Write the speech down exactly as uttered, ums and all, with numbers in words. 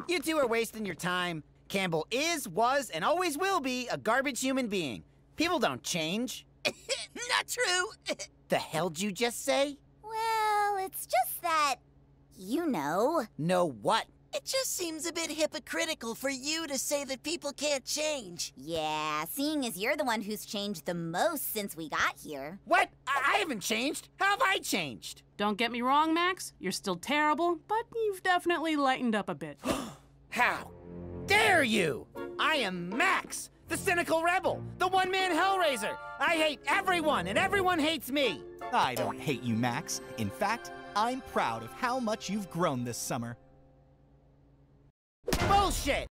You two are wasting your time. Campbell is, was, and always will be a garbage human being. People don't change. Not true. The hell'd you just say? Well, it's just that, you know. Know what? It just seems a bit hypocritical for you to say that people can't change. Yeah, seeing as you're the one who's changed the most since we got here. What? I, I haven't changed. How have I changed? Don't get me wrong, Max. You're still terrible, but you've definitely lightened up a bit. How dare you? I am Max, the cynical rebel, the one-man hellraiser. I hate everyone, and everyone hates me. I don't hate you, Max. In fact, I'm proud of how much you've grown this summer. Bullshit!